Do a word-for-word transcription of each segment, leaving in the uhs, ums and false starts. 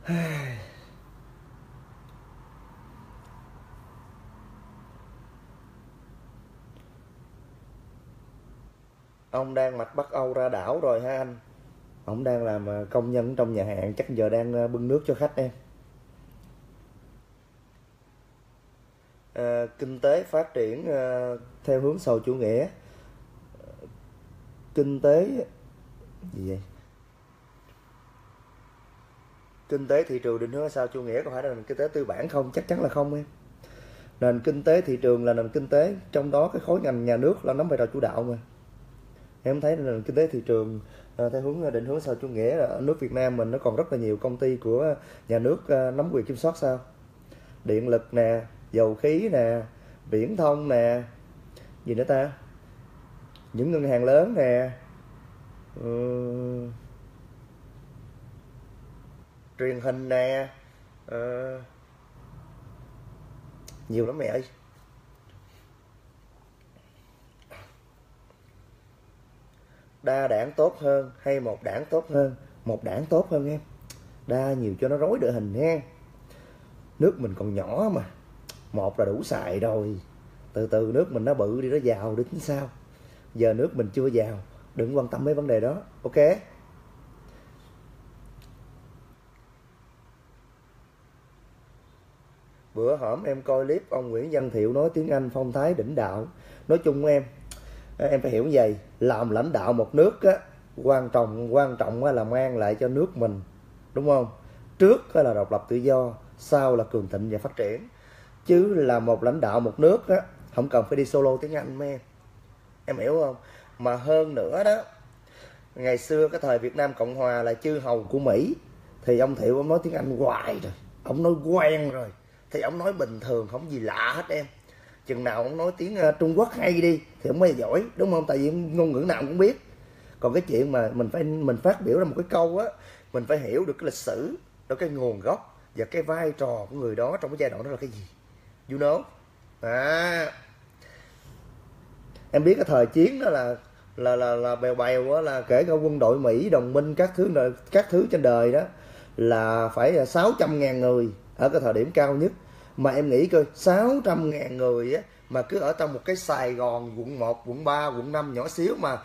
Ông đang mạch Bắc Âu ra đảo rồi hả anh? Ông đang làm ờ, công nhân trong nhà hàng, chắc giờ đang ờ, bưng nước cho khách em. Ờ, kinh tế phát triển ờ, theo hướng xã hội chủ nghĩa. Kinh tế gì vậy? Kinh tế thị trường định hướng xã hội chủ nghĩa có phải là nền kinh tế tư bản không? Chắc chắn là không em. Nền kinh tế thị trường là nền kinh tế, trong đó cái khối ngành nhà nước là nắm vai trò chủ đạo mà. Em thấy nền kinh tế thị trường ờ, theo hướng định hướng xã hội chủ nghĩa là ở nước Việt Nam mình nó còn rất là nhiều công ty của nhà nước ờ, nắm quyền kiểm soát sao? Điện lực nè, dầu khí nè, viễn thông nè, gì nữa ta, những ngân hàng lớn nè, ừ, truyền hình nè, ờ, nhiều lắm mẹ ơi. Đa đảng tốt hơn hay một đảng tốt hơn? Một đảng tốt hơn em. Đa nhiều cho nó rối đội hình nha. Nước mình còn nhỏ mà, một là đủ xài rồi, từ từ nước mình nó bự đi, nó giàu đi tính sao. Giờ nước mình chưa giàu, đừng quan tâm mấy vấn đề đó, ok? Bữa hổm em coi clip ông Nguyễn Văn Thiệu nói tiếng Anh phong thái đỉnh đạo. Nói chung em, em phải hiểu như vậy, làm lãnh đạo một nước á, quan trọng quan trọng là mang lại cho nước mình, đúng không? Trước là độc lập tự do, sau là cường thịnh và phát triển. Chứ là một lãnh đạo một nước á, không cần phải đi solo tiếng Anh mấy em. Em hiểu không? Mà hơn nữa đó, ngày xưa cái thời Việt Nam Cộng Hòa là chư hầu của Mỹ, thì ông Thiệu ông nói tiếng Anh hoài rồi, ông nói quen rồi, thì ông nói bình thường không gì lạ hết em. Chừng nào ông nói tiếng uh, Trung Quốc hay đi thì ông mới giỏi, đúng không? Tại vì ngôn ngữ nào cũng biết. Còn cái chuyện mà mình phải mình phát biểu ra một cái câu á, mình phải hiểu được cái lịch sử, được cái nguồn gốc và cái vai trò của người đó trong cái giai đoạn đó là cái gì, you know. À, em biết cái thời chiến đó là là là là bèo bèo á, là kể cả quân đội Mỹ đồng minh các thứ các thứ trên đời đó là phải sáu trăm ngàn người ở cái thời điểm cao nhất. Mà em nghĩ coi, sáu trăm ngàn người á mà cứ ở trong một cái Sài Gòn quận một, quận ba, quận năm nhỏ xíu mà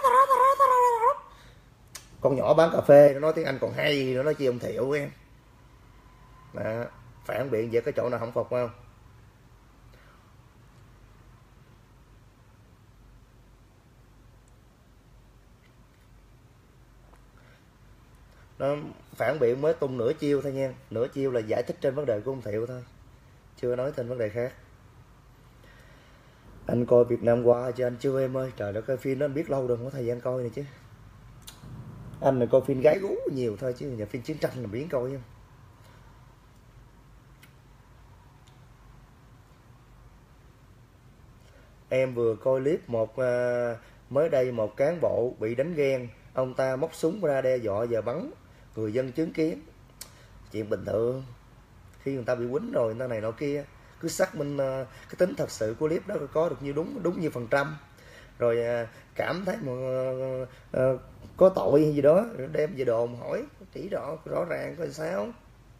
con nhỏ bán cà phê nó nói tiếng Anh còn hay nữa, nói chi ông Thiệu em. Đó, phản biện về cái chỗ nào không phục không? Nó phản biện mới tung nửa chiêu thôi nha, nửa chiêu là giải thích trên vấn đề của ông Thiệu thôi, chưa nói trên vấn đề khác. Anh coi Việt Nam qua chứ anh chưa em ơi, trời đất, cái phim đó anh biết lâu rồi, không có thời gian coi này chứ. Anh này coi phim gái gú nhiều thôi, chứ nhà phim chiến tranh là biến coi em. Em vừa coi clip một uh, mới đây một cán bộ bị đánh ghen, ông ta móc súng ra đe dọa và bắn người dân chứng kiến. Chuyện bình thường, khi người ta bị quýnh rồi người ta này nọ kia, cứ xác minh uh, cái tính thật sự của clip đó có được như đúng đúng như phần trăm, rồi uh, cảm thấy mà uh, uh, có tội hay gì đó đem về đồn hỏi chỉ rõ rõ ràng coi sao.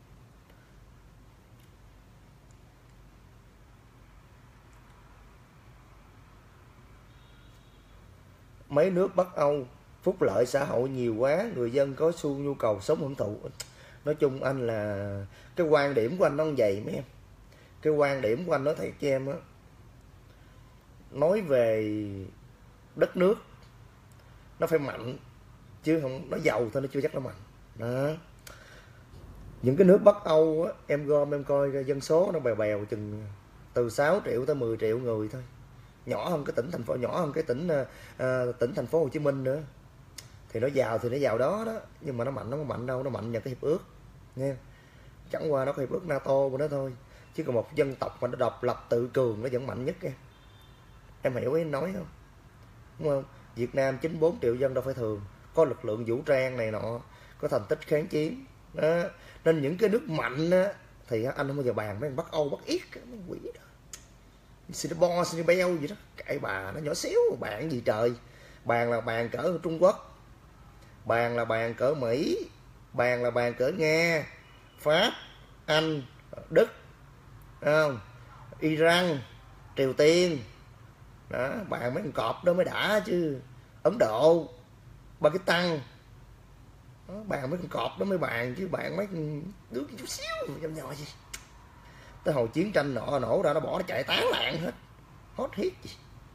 Mấy nước Bắc Âu phúc lợi xã hội nhiều quá, người dân có xu nhu cầu sống hưởng thụ. Nói chung anh là cái quan điểm của anh nó không vậy mấy em. Cái quan điểm của anh nói thiệt cho em á, nói về đất nước nó phải mạnh, chứ không nó giàu thôi nó chưa chắc nó mạnh đó. Những cái nước Bắc Âu á, em gom em coi dân số nó bèo bèo chừng từ sáu triệu tới mười triệu người thôi, nhỏ hơn cái tỉnh thành phố, nhỏ hơn cái tỉnh uh, tỉnh thành phố Hồ Chí Minh nữa. Thì nó giàu thì nó giàu đó đó, nhưng mà nó mạnh nó không mạnh đâu, nó mạnh nhờ cái hiệp ước nha. Chẳng qua nó có hiệp ước NATO của nó thôi, chứ còn một dân tộc mà nó độc lập tự cường nó vẫn mạnh nhất em. Em hiểu ý nói không? Đúng không? Việt Nam chín mươi bốn triệu dân đâu phải thường, có lực lượng vũ trang này nọ, có thành tích kháng chiến đó. Nên những cái nước mạnh á thì anh không bao giờ bàn mấy Bắc Âu Bắc Yết mấy quỷ đó, Singapore Singapore gì đó, cãi bà nó nhỏ xíu, bạn gì trời. Bàn là bàn cỡ Trung Quốc, bàn là bàn cỡ Mỹ, bàn là bàn cỡ Nga, Pháp, Anh, Đức, không? Iran, Triều Tiên. Đó, bạn mấy con cọp đó mới đã chứ. Ấn Độ, Pakistan. Đó, bạn mấy con cọp đó mới bàn chứ bạn mấy con đứa chút xíu nhầm nhò gì. Tới hồi chiến tranh nọ nổ ra nó bỏ nó chạy tán loạn hết. Hốt hiết gì.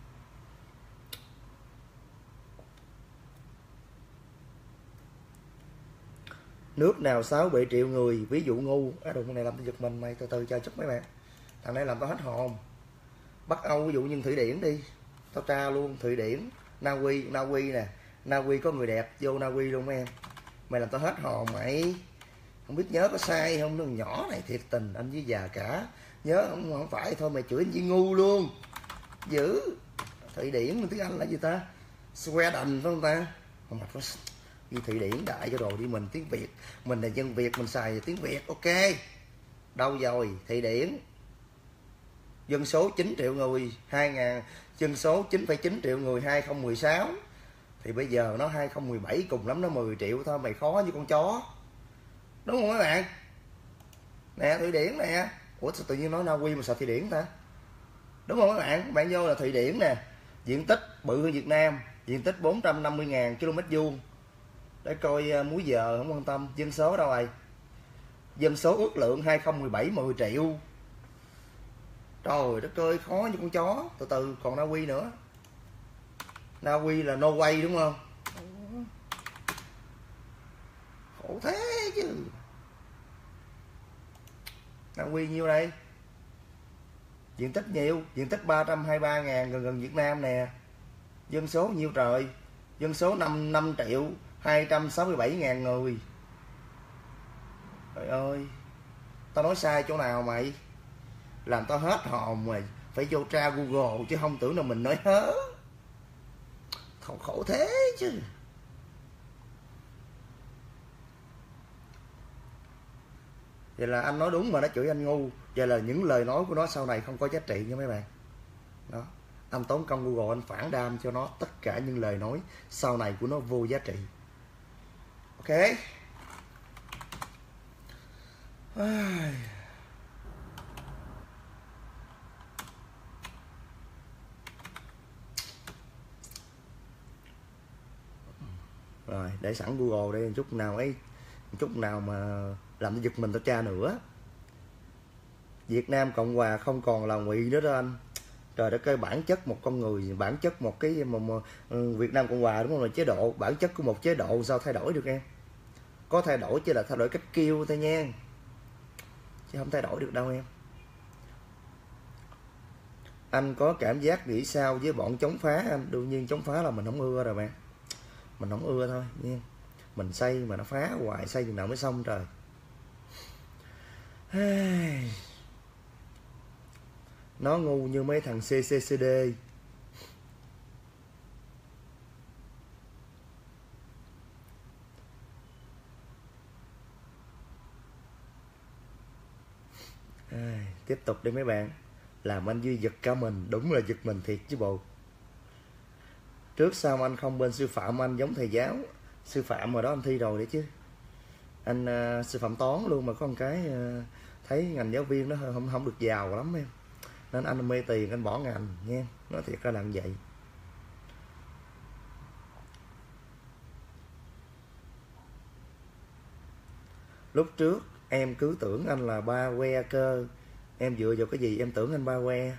Nước nào sáu bảy triệu người, ví dụ ngu. À đừng, con này làm tôi giật mình mày, từ từ chờ chút mấy bạn. Thằng này làm tao hết hồn. Bắc Âu ví dụ như Thụy Điển đi, tao tra luôn. Thụy Điển, Na Uy, Na Uy nè. Na Uy có người đẹp, vô Na Uy luôn mấy em. Mày làm tao hết hồn mày. Không biết nhớ có sai không, nó nhỏ này thiệt tình, anh với già cả. Nhớ không, không phải thôi mày chửi anh với ngu luôn. Dữ. Thụy Điển tiếng Anh là gì ta? Sweden phải không ta? Không mặt nó như Thụy Điển đại cho đồ đi, mình tiếng Việt, mình là dân Việt mình xài tiếng Việt. Ok, đâu rồi? Thụy Điển dân số chín triệu người, hai ngàn dân số chín phẩy chín triệu người hai không một sáu, thì bây giờ nó hai không một bảy, cùng lắm nó mười triệu thôi, mày khó như con chó, đúng không các bạn? Nè Thụy Điển nè. Ủa sao tự nhiên nói Na Uy mà sao Thụy Điển ta? Đúng không các bạn? Bạn vô là Thụy Điển nè, diện tích bự hơn Việt Nam, diện tích bốn trăm năm mươi nghìn ki lô mét vuông. Để coi múi giờ không quan tâm. Dân số đâu rồi? Dân số ước lượng hai không một bảy mười triệu. Trời đất ơi, khó như con chó. Từ từ, còn Na Uy nữa. Na Uy là Norway đúng không? Khổ thế chứ. Na Uy nhiêu đây? Diện tích nhiều, diện tích ba trăm hai mươi ba ngàn, gần gần Việt Nam nè. Dân số nhiêu trời? Dân số năm triệu hai trăm sáu mươi bảy ngàn người. Trời ơi, tao nói sai chỗ nào mày? Làm tao hết hồn mày. Phải vô tra Google chứ không tưởng là mình nói hớ. Khổ, khổ thế chứ. Vậy là anh nói đúng mà nó chửi anh ngu. Vậy là những lời nói của nó sau này không có giá trị nha mấy bạn. Đó, anh tốn công Google anh phản đam cho nó tất cả những lời nói sau này của nó vô giá trị. Ok. Rồi để sẵn Google đây, chút nào ấy, chút nào mà làm cho giật mình tao tra nữa. Việt Nam Cộng Hòa không còn là ngụy nữa đó anh. Trời đất ơi, bản chất một con người, bản chất một cái mà, mà Việt Nam Cộng Hòa đúng không, là chế độ, bản chất của một chế độ sao thay đổi được em? Có thay đổi chứ là thay đổi cách kêu thôi nha, chứ không thay đổi được đâu em. Anh có cảm giác nghĩ sao với bọn chống phá anh? Đương nhiên chống phá là mình không ưa rồi bạn. Mình không ưa thôi nha. Mình xây mà nó phá hoài, xây chừng nào mới xong trời. Nó ngu như mấy thằng xê xê xê đê. À, tiếp tục đi mấy bạn. Làm anh Duy giật cả mình. Đúng là giật mình thiệt chứ bộ. Trước sau anh không bên sư phạm, anh giống thầy giáo. Sư phạm mà đó anh thi rồi đấy chứ. Anh uh, sư phạm toán luôn mà có một cái uh, thấy ngành giáo viên nó không không được giàu lắm em. Nên anh mê tiền anh bỏ ngành nha. Nói thiệt ra là như vậy. Lúc trước em cứ tưởng anh là ba que cơ. Em dựa vào cái gì em tưởng anh ba que?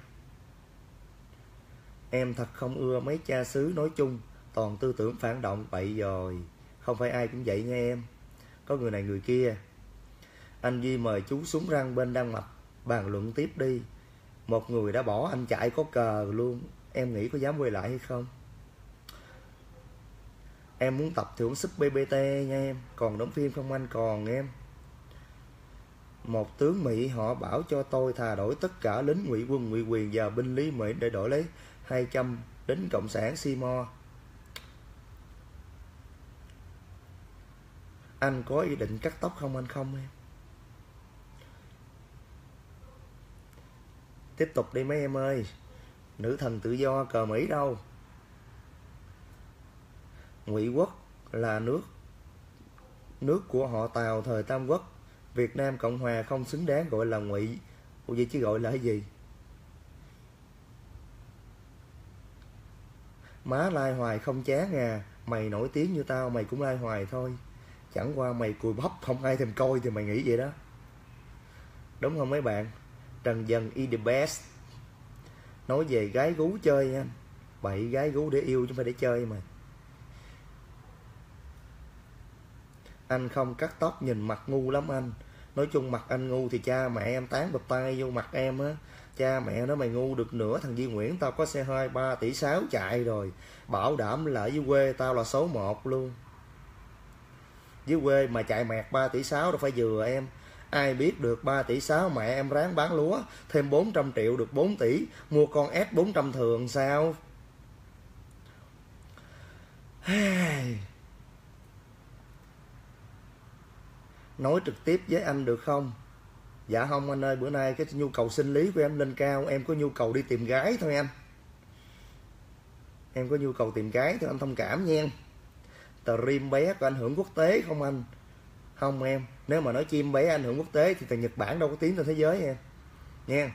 Em thật không ưa mấy cha xứ nói chung, toàn tư tưởng phản động vậy rồi. Không phải ai cũng vậy nha em. Có người này người kia. Anh Duy mời chú xuống răng bên Đan Mạch bàn luận tiếp đi. Một người đã bỏ anh chạy có cờ luôn. Em nghĩ có dám quay lại hay không? Em muốn tập thưởng súp bê bê tê nha em. Còn đóng phim không anh? Còn em. Một tướng Mỹ họ bảo cho tôi thà đổi tất cả lính ngụy quân ngụy quyền và binh lý Mỹ để đổi lấy hai trăm lính cộng sản Seymour. Anh có ý định cắt tóc không anh? Không em. Tiếp tục đi mấy em ơi. Nữ thần tự do cờ Mỹ đâu? Ngụy quốc là nước nước của họ Tàu thời Tam Quốc. Việt Nam Cộng Hòa không xứng đáng gọi là ngụy. Ủa vậy chứ gọi là cái gì? Má lai hoài không chán à. Mày nổi tiếng như tao mày cũng lai hoài thôi. Chẳng qua mày cùi bắp không ai thèm coi thì mày nghĩ vậy đó. Đúng không mấy bạn? Trần Dần is the best. Nói về gái gú chơi anh. Bậy gái gú để yêu chứ không phải để chơi mà. Anh không cắt tóc nhìn mặt ngu lắm anh. Nói chung mặt anh ngu thì cha mẹ em tán bập tay vô mặt em á. Cha mẹ nói mày ngu được nữa thằng Duy Nguyễn tao có xe hơi ba tỷ sáu chạy rồi. Bảo đảm là ở dưới quê tao là số một luôn. Dưới quê mà chạy mẹt ba tỷ sáu đâu phải vừa em. Ai biết được ba tỷ sáu mẹ em ráng bán lúa thêm bốn trăm triệu được bốn tỷ. Mua con S bốn trăm thường sao? Nói trực tiếp với anh được không? Dạ không anh ơi, bữa nay cái nhu cầu sinh lý của em lên cao. Em có nhu cầu đi tìm gái thôi anh. Em có nhu cầu tìm gái thôi anh thông cảm nha. Stream bé có ảnh hưởng quốc tế không anh? Không em. Nếu mà nói chim bé ảnh hưởng quốc tế thì từ Nhật Bản đâu có tiếng trên thế giới em nha.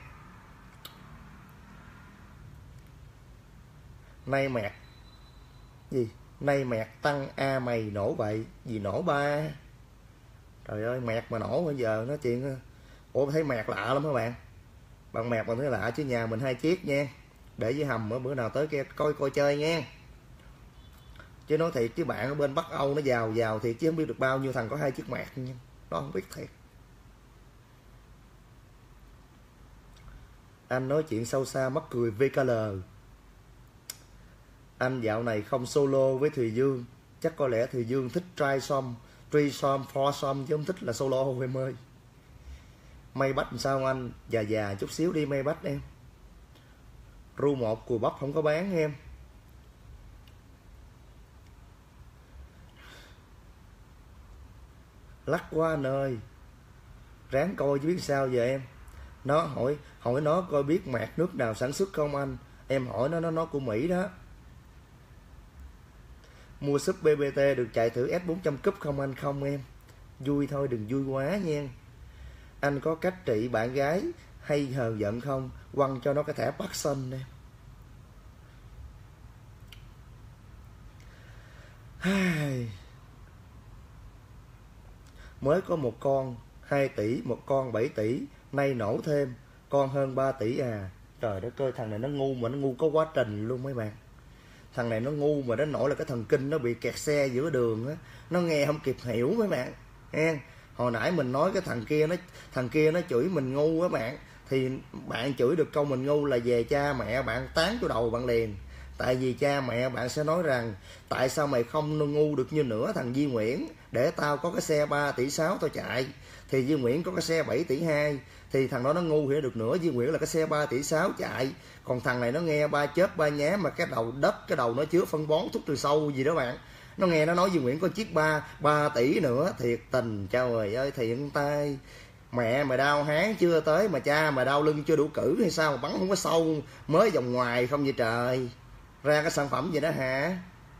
Nay mẹt gì? Nay mẹt tăng a mày nổ vậy. Gì nổ ba? Trời ơi mẹt mà nổ bây giờ nói chuyện. Ủa thấy mẹt lạ lắm các bạn. Bạn mẹt bạn thấy lạ chứ nhà mình hai chiếc nha. Để với hầm ở bữa nào tới kia coi coi chơi nha. Chứ nói thiệt chứ bạn ở bên Bắc Âu nó giàu giàu thiệt chứ không biết được bao nhiêu thằng có hai chiếc mẹt nha. Nó không biết thiệt. Anh nói chuyện sâu xa mắc cười vê ca lờ. Anh dạo này không solo với Thùy Dương. Chắc có lẽ Thùy Dương thích try some, three some, four some chứ không thích là solo em ơi. May bách làm sao anh? Già già chút xíu đi may bách em. Ru một cùi bắp không có bán em. Lắc quá anh ơi. Ráng coi chứ biết sao giờ em. Nó hỏi hỏi nó coi biết mạt nước nào sản xuất không anh. Em hỏi nó nó nó của Mỹ đó. Mua súp bê bê tê được chạy thử S bốn trăm cúp không anh? Không em. Vui thôi đừng vui quá nha. Anh có cách trị bạn gái hay hờn giận không? Quăng cho nó cái thẻ Parkinson em. Mới có một con hai tỷ, một con bảy tỷ, nay nổ thêm con hơn ba tỷ à. Trời đất ơi, thằng này nó ngu mà nó ngu có quá trình luôn mấy bạn. Thằng này nó ngu mà nó nổi là cái thần kinh nó bị kẹt xe giữa đường á, nó nghe không kịp hiểu mấy bạn. Nghe, hồi nãy mình nói cái thằng kia nó thằng kia nó chửi mình ngu các bạn, thì bạn chửi được câu mình ngu là về cha mẹ bạn tán cho đầu bạn liền. Tại vì cha mẹ bạn sẽ nói rằng tại sao mày không ngu được như nữa thằng Duy Nguyễn, để tao có cái xe ba tỷ sáu tao chạy, thì Duy Nguyễn có cái xe bảy tỷ hai, thì thằng đó nó ngu hiểu được nữa. Duy Nguyễn là cái xe ba tỷ sáu chạy, còn thằng này nó nghe ba chớp ba nhá mà cái đầu đất, cái đầu nó chứa phân bón thuốc trừ sâu gì đó bạn. Nó nghe nó nói Duy Nguyễn có chiếc ba ba tỷ nữa, thiệt tình trời ơi thiện tay. Mẹ mày đau hán chưa tới mà cha mày đau lưng chưa đủ cử hay sao mà bắn không có sâu, mới vòng ngoài không vậy trời. Ra cái sản phẩm gì đó hả?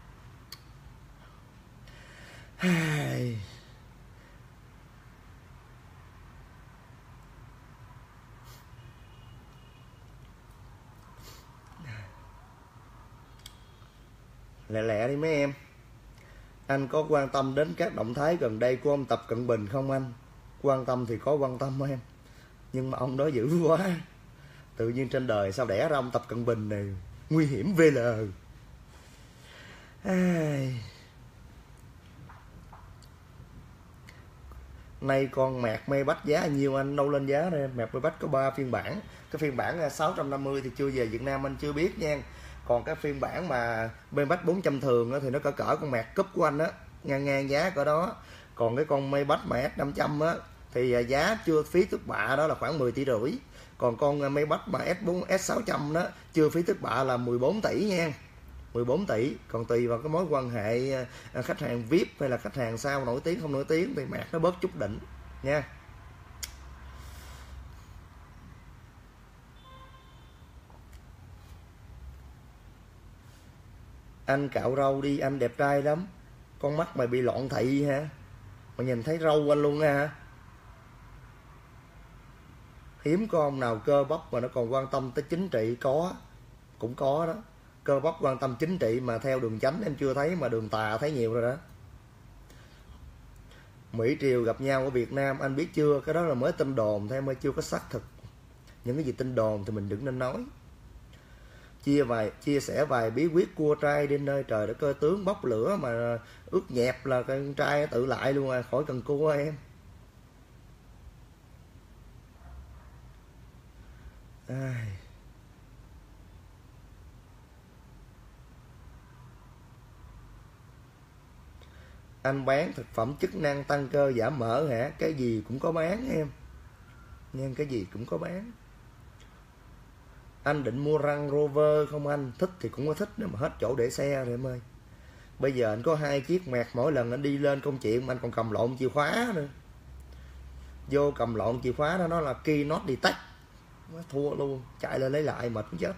Lẹ lẹ đi mấy em. Anh có quan tâm đến các động thái gần đây của ông Tập Cận Bình không anh? Quan tâm thì có quan tâm em, nhưng mà ông đó dữ quá. Tự nhiên trên đời sao đẻ ra ông Tập Cận Bình này, nguy hiểm vê lờ. Ai... Nay con mạc mê bách giá nhiêu anh? Đâu lên giá đây. Mạc mê bách có ba phiên bản. Cái phiên bản sáu trăm năm mươi thì chưa về Việt Nam anh chưa biết nha. Còn cái phiên bản mà mê bách bốn trăm thường thì nó cỡ cỡ con mạc cúp của anh á, ngang ngang giá cỡ đó. Còn cái con mê bách mà S năm trăm á thì giá chưa phí tước bạ đó là khoảng mười tỷ rưỡi. Còn con mê bách mà S bốn S sáu trăm đó chưa phí tước bạ là mười bốn tỷ nha. mười bốn tỷ. Còn tùy vào cái mối quan hệ khách hàng vê i pê hay là khách hàng sao nổi tiếng không nổi tiếng thì mạc nó bớt chút đỉnh nha. Anh cạo râu đi anh đẹp trai lắm. Con mắt mày bị loạn thị hả? Mày nhìn thấy râu anh luôn hả? Hiếm có ông nào cơ bắp mà nó còn quan tâm tới chính trị. Có, cũng có đó. Cơ bắp quan tâm chính trị mà theo đường chánh em chưa thấy, mà đường tà thấy nhiều rồi đó. Mỹ Triều gặp nhau ở Việt Nam anh biết chưa? Cái đó là mới tin đồn thôi, mới chưa có xác thực. Những cái gì tin đồn thì mình đừng nên nói. Chia vài chia sẻ vài bí quyết cua trai đi nơi trời đã cơ tướng bốc lửa mà ướt nhẹp là con trai tự lại luôn à, khỏi cần cua em. Ai... Anh bán thực phẩm chức năng tăng cơ giảm mỡ hả? Cái gì cũng có bán em. Nghe cái gì cũng có bán. Anh định mua Range Rover không anh? Thích thì cũng có thích nếu mà hết chỗ để xe rồi em ơi. Bây giờ anh có hai chiếc mẹt, mỗi lần anh đi lên công chuyện mà anh còn cầm lộn chìa khóa nữa. Vô cầm lộn chìa khóa đó, nó là key not detect. Nó thua luôn, chạy lên lấy lại mệt cũng chết.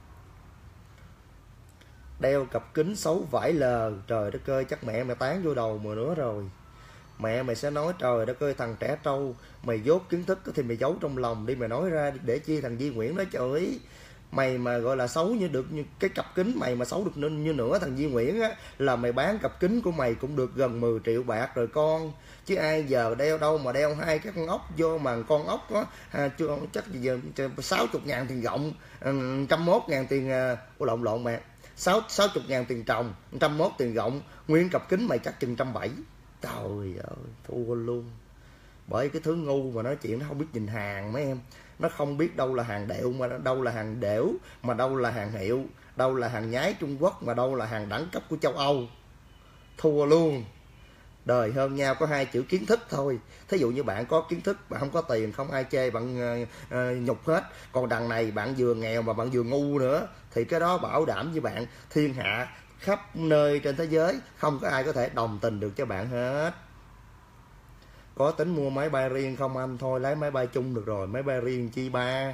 Đeo cặp kính xấu vải lờ, trời đất ơi chắc mẹ mày tán vô đầu mùa nữa rồi. Mẹ mày sẽ nói trời đất ơi thằng trẻ trâu, mày dốt kiến thức thì mày giấu trong lòng đi, mày nói ra để chi thằng Di Nguyễn nói trời. Mày mà gọi là xấu như được như cái cặp kính mày mà xấu được nên như nửa thằng Di Nguyễn á, là mày bán cặp kính của mày cũng được gần mười triệu bạc rồi con. Chứ ai giờ đeo đâu mà đeo hai cái con ốc vô mà con ốc đó à, chưa, chắc giờ sáu mươi ngàn tiền gọng, một trăm mốt ngàn tiền uh, lộn lộn mẹ sáu sáu mươi ngàn tiền trồng, một trăm mốt tiền gọng, nguyên cặp kính mày chắc chừng trăm bảy. Trời ơi thua luôn. Bởi cái thứ ngu mà nói chuyện nó không biết nhìn hàng mấy em. Nó không biết đâu là hàng đệu mà đâu là hàng đểu, mà đâu là hàng hiệu, đâu là hàng nhái Trung Quốc, mà đâu là hàng đẳng cấp của châu Âu. Thua luôn. Đời hơn nhau có hai chữ kiến thức thôi. Thí dụ như bạn có kiến thức, bạn không có tiền, không ai chê bạn uh, uh, nhục hết. Còn đằng này bạn vừa nghèo mà bạn vừa ngu nữa, thì cái đó bảo đảm với bạn thiên hạ khắp nơi trên thế giới không có ai có thể đồng tình được cho bạn hết. Có tính mua máy bay riêng không anh? Thôi lấy máy bay chung được rồi, máy bay riêng chi ba.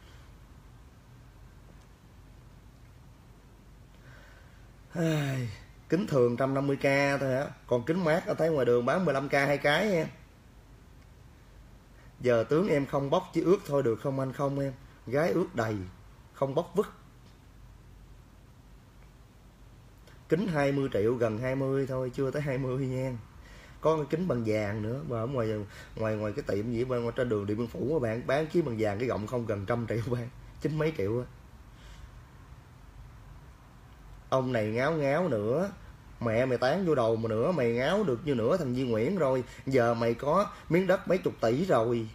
Ai... Kính thường một trăm năm mươi k thôi hả? Còn kính mát ở thấy ngoài đường bán mười lăm k hai cái em. Giờ tướng em không bóc chỉ ướt thôi được không anh? Không em, gái ướt đầy, không bóc vứt. Kính hai mươi triệu, gần hai mươi thôi, chưa tới hai mươi nha. Có cái kính bằng vàng nữa, mà ở ngoài ngoài ngoài cái tiệm gì bên ngoài trên đường Điện Biên Phủ mà bạn bán chiếc bằng vàng cái gọng không gần trăm triệu bạn, chín mấy triệu á. Ông này ngáo ngáo nữa, mẹ mày tán vô đầu mà nữa, mày ngáo được như nửa thằng Di Nguyễn rồi. Giờ mày có miếng đất mấy chục tỷ rồi,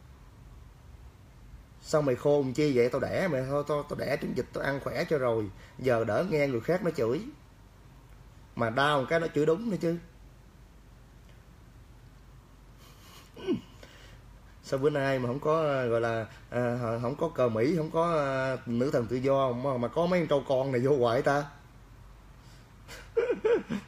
sao mày khôn chi vậy? Tao đẻ mày thôi, tao tao đẻ trứng vịt tao ăn khỏe cho rồi. Giờ đỡ nghe người khác nó chửi, mà đau một cái nó chửi đúng nữa chứ. Sao bữa nay mà không có gọi là à, không có cờ Mỹ, không có à, nữ thần tự do mà, mà có mấy con trâu con này vô hoài ta.